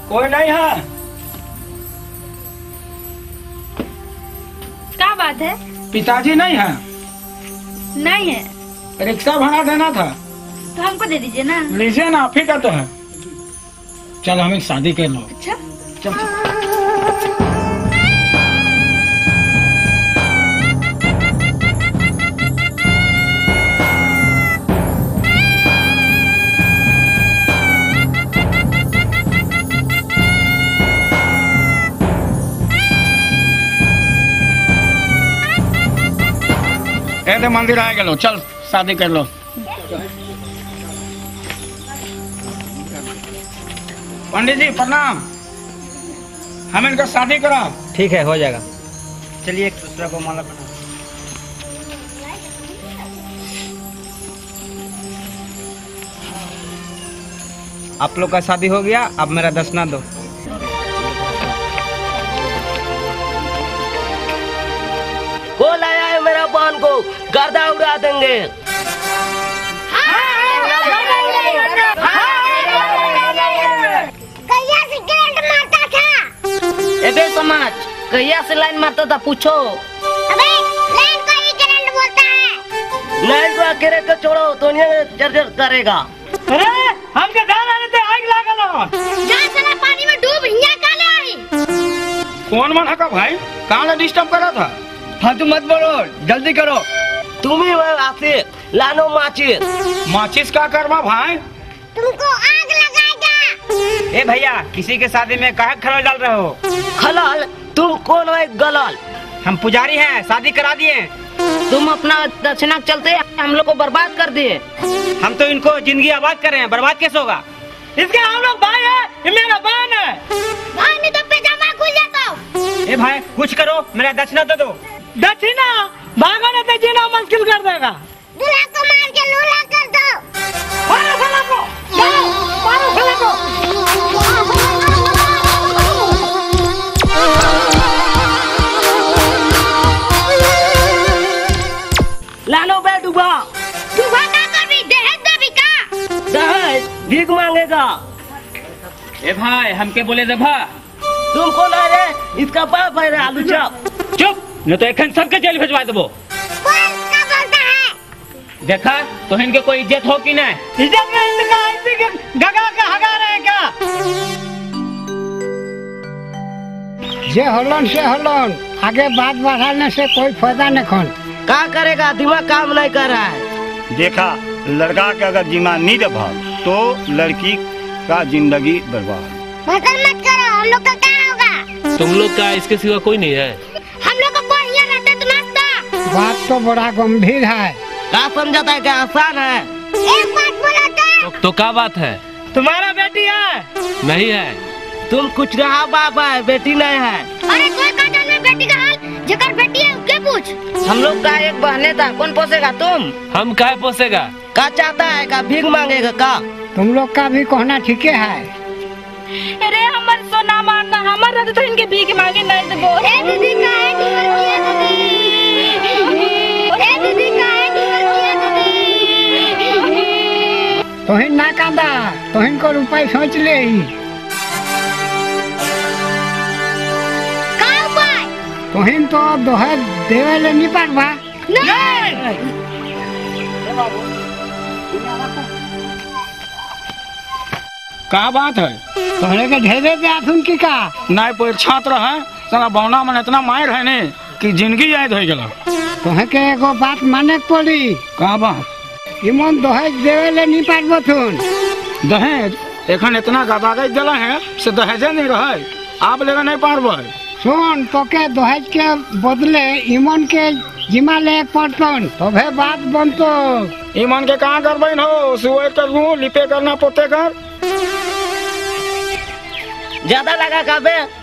कोई नहीं है। क्या बात है? पिताजी नहीं है। नहीं है। रिक्शा भाड़ा देना था। तो हमको दे दीजिए ना। लीजिए ना, आप ही का तो है। चलो हमें शादी कर लो। अच्छा चल। ऐसे मंदिर आ गए, चल शादी कर लो। पंडित जी प्रणाम, हम इनका शादी करा। ठीक है, हो जाएगा। चलिए एक दूसरे को माला बना। आप लोग का शादी हो गया, अब मेरा दक्षिणा दो। को लाया है मेरा बहन को, गर्दा उड़ा देंगे। एबे समाज कहिया से लाइन मारता था पूछो। अबे लाइन को ही करंट बोलता है। लाइन को अकेले को छोड़ो तो जर्जर करेगा। अरे हमके जान आने से आग लागल। जा साला पानी में डूब, हिया का ले आई। कौन मन का भाई, कहाँ डिस्टर्ब करा था? फालतू मत बोलो, जल्दी करो। तुम ही आते लानो माचिस। माचिस का करवा भाई? तुमको आग लगाएगा। ए भैया, किसी के शादी में काहे खलल डाल रहे हो? खलाल? तुम कौन है गलाल? हम पुजारी हैं, शादी करा दिए। तुम अपना दक्षिणा चलते हम लोग को बर्बाद कर दिए। हम तो इनको जिंदगी आबाद कर रहे हैं, बर्बाद कैसे होगा? इसके हम लोग भाई है, ये मेरा बहन है। भाई नहीं तो पैजामा खुल जाता। ए भाई कुछ करो, मेरा दक्षिणा दे दो। दक्षिणा भागने से जीना मुश्किल कर देगा। दूल्हा को मार के लूला कर दो। मारो साला को, मारो साला को। लालो बे डूबा। डूबा का कभी दहेज देवी का। दहेज भीख मांगेगा। ए भाई हमके बोले दे भा। तुम कौन है रे? इसका बाप है रे आलू चप। चुप, न तो एक सबके जेल भिजवा देबो। कौन का बोलता है? देखा तो इनके कोई इज्जत हो कि नहीं? इज्जत में इनका ऐसी के गगा का हगा रहे क्या? जे हलन से हलन, आगे बात बढ़ाने से कोई फायदा नहीं खन। क्या करेगा, दिमाग काम नहीं कर रहा है। देखा, लड़का के अगर दिमाग नहीं दबा तो लड़की का जिंदगी बर्बाद। मत करो, हम लोग का क्या होगा? तुम लोग का इसके सिवा कोई नहीं है? हम लोग को कोई यहाँ रहता तो नाचता। बात तो बड़ा गंभीर है। क्या समझाता है, क्या आसान है? एक बात बोला तो क्या बात है? तुम्हारा बेटी है? नहीं है। तुम कुछ रहा बाप है, बेटी नहीं है। अरे कोई का जाने बेटी का हाल, जकर बेटी है उसके पूछ। हम लोग का एक बहने था, कौन पोसेगा? तुम। हम काहे पोसेगा? क्या चाहता है, का भीख मांगेगा का? तुम लोग का भी कहना ठीक है। अरे हमारे सोना मारना, हमारा तो इनके भीख मांगे नहीं तो बोल। ए दीदी का है दीदी। ए दीदी का है दीदी। तोहिन ना कांदा, तोहिन को रुपये सोच ले ही। का उपाय? तोहिन तो दोहे देवे ले नहीं पारबा। नहीं। का बात है? तोहरे के ढेरे पे आथुन की का? नहीं कोई छात्र है, साला बौना मन इतना मार है ने कि जिंदगी याद हो गया। तोहे के एगो बात माने पड़ी। का बात? इमन दहेज देवे ले नहीं पारबो थुन। दहेज एखन इतना गदागज दिला है से दहेजे नहीं रहे, आप लेगा नहीं पारबो। सुन, तो के दहेज के बदले इमन के जिमा ले पड़तन तबे बात बनतो। इमन के कहाँ करबैन हो, सुए कर लिपे करना पोते कर। ज्यादा लगा का बे?